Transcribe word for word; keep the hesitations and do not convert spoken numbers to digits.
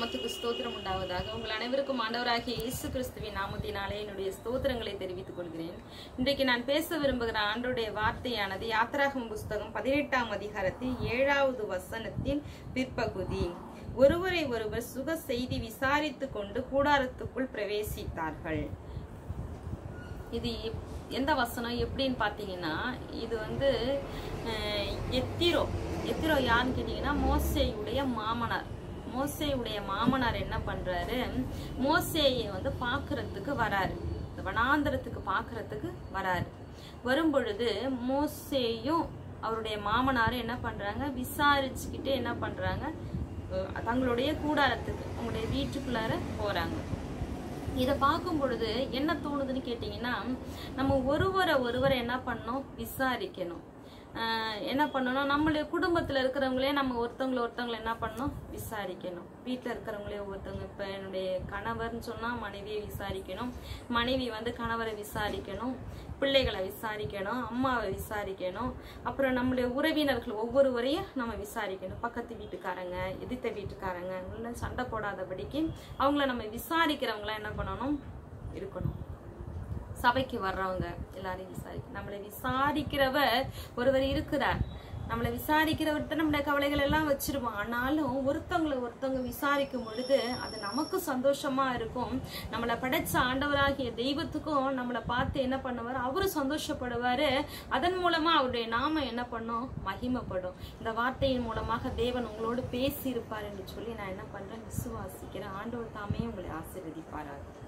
நாமத்துக்கு ஸ்தோத்திரம் உண்டாவதாக. உங்கள் அனைவருக்கும் ஆண்டவராகிய இயேசு கிறிஸ்துவின் நாமத்தினாலே என்னுடைய ஸ்தோத்திரங்களை தெரிவித்துக் கொள்கிறேன். இன்றைக்கு நான் பேச விரும்புகிற ஆண்டவருடைய வார்த்தையானது யாத்திராகமம் புஸ்தகம் பதினெட்டாம் அதிகாரத்தில் ஏழாவது வசனத்தின் பிற்பகுதி. ஒருவரை ஒருவர் சுக செய்தி விசாரித்துக் கொண்டு கூடாரத்துக்குள் பிரவேசித்தார்கள். இது எந்த வசனம் எப்படின்னு பாத்தீங்கன்னா, இது வந்து எத்திரோ எத்திரோ யாருன்னு கேட்டீங்கன்னா மோசேயுடைய மாமனார். மோசேயுடைய மாமனார் என்ன பண்றாரு, மோசேயை வந்து பாக்குறதுக்கு வராரு, வனாந்தரத்துக்கு பாக்குறதுக்கு வராரு. வரும் பொழுது மோசேயும் அவருடைய மாமனாரும் என்ன பண்றாங்க, விசாரிச்சுக்கிட்டு என்ன பண்றாங்க, தங்களுடைய கூடாரத்துக்கு அவங்களுடைய வீட்டுக்குள்ளார போறாங்க. இதை பார்க்கும் பொழுது என்ன தோணுதுன்னு கேட்டீங்கன்னா, நம்ம ஒருவரை ஒருவரை என்ன பண்ணணும், விசாரிக்கணும். என்ன பண்ணணும், நம்மளுடைய குடும்பத்துல இருக்கிறவங்களே நம்ம ஒருத்தவங்களை ஒருத்தவங்களை என்ன பண்ணணும், விசாரிக்கணும். வீட்டுல இருக்கிறவங்களே ஒருத்தவங்க, இப்ப என்னுடைய கணவர்னு சொன்னா மனைவியை விசாரிக்கணும், மனைவி வந்து கணவரை விசாரிக்கணும், பிள்ளைகளை விசாரிக்கணும், அம்மாவை விசாரிக்கணும், அப்புறம் நம்மளுடைய உறவினர்கள் ஒவ்வொருவரையும் நம்ம விசாரிக்கணும். பக்கத்து வீட்டுக்காரங்க, எதிர்த்த வீட்டுக்காரங்க உள்ள சண்டை போடாதபடிக்கு அவங்கள நம்ம விசாரிக்கிறவங்களா என்ன பண்ணணும் இருக்கணும். சபைக்கு வர்றவங்க எல்லாரையும் விசாரிக்க, நம்மளை விசாரிக்கிறவர் ஒருவர் இருக்கிறார். நம்மளை விசாரிக்கிறவர்கிட்ட நம்மளுடைய கவலைகள் எல்லாம் வச்சிருவோம். ஆனாலும் ஒருத்தவங்களை ஒருத்தவங்க விசாரிக்கும் பொழுது அது நமக்கு சந்தோஷமா இருக்கும். நம்மளை படைச்ச ஆண்டவராகிய தெய்வத்துக்கும் நம்மளை பார்த்து என்ன பண்ணுவார், அவரு சந்தோஷப்படுவாரு. அதன் மூலமா அவருடைய நாம என்ன பண்ணும், மகிமைப்படும். இந்த வார்த்தையின் மூலமாக தேவன் உங்களோடு பேசி இருப்பார் என்று சொல்லி நான் என்ன பண்றேன், விசுவாசிக்கிறேன். ஆண்டவர் தாமே உங்களை ஆசீர்வதிப்பாராக.